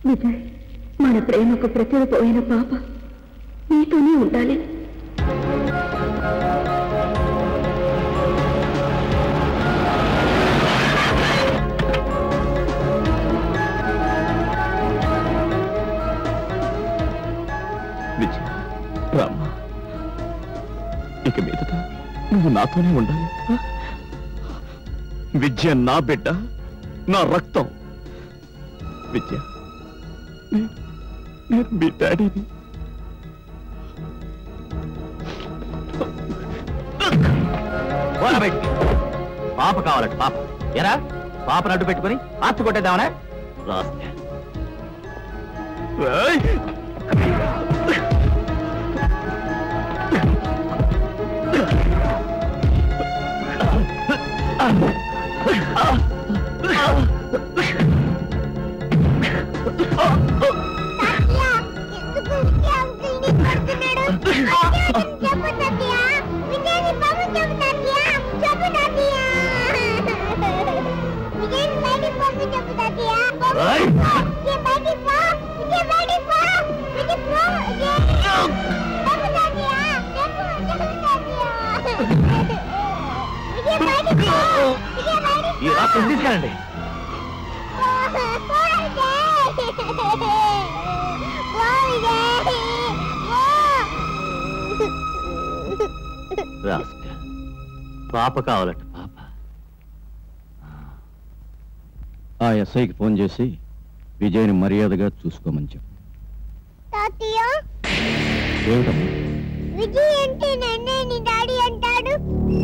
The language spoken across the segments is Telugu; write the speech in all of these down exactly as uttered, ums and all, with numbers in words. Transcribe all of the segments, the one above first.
విజయ్, మన ప్రేమకు ప్రతిరూపమైన పాప నీతోనే ఉండాలి. విజయ్, రామ్మా, ఇక మీదట నువ్వు నాతోనే ఉండాలి. విద్య నా బిడ్డ, నా రక్తం. విద్య, నేను మీ డాడీని. పాప కావాలట పాప. ఎరా పాపను అడ్డు పెట్టుకుని ఆర్చి కొట్టేద్దామనే రాస్తే ఈ రాత్రి తీసుకెళ్ళండి. పాప కావాలట పాప. ఆ ఎస్ఐకి ఫోన్ చేసి విజయ్ని మర్యాదగా చూసుకోమని చెప్పు. ఏమిటమ్మా? విజయ్ అంటే నన్నే డాడీ అంటాడు.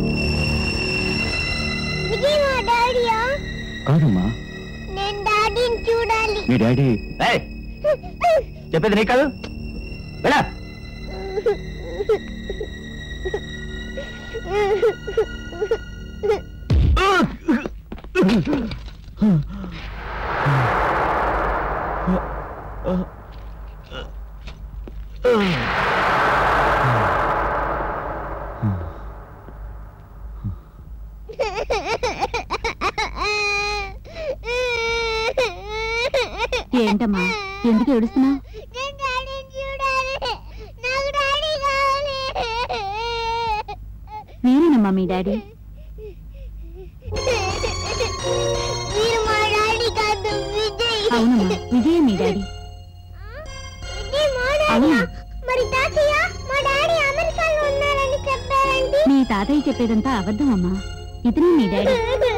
విజయ్ మా డాడీయా? కాదమ్మా, నేను డాడీని చూడాలి. మీ డాడీ చెప్పేది నీ కాదు. వెళ్ళా ఏంటమ్మా, ఎందుకు ఏడుస్తున్నావు? వీరేనమ్మా మీ డాడీ. అవునమ్మా, విజయ్ మీ డాడీ. అవునా? మీ తాతయ్య చెప్పేదంతా అబద్ధం అమ్మా. ఇతనే మీ డాడీ.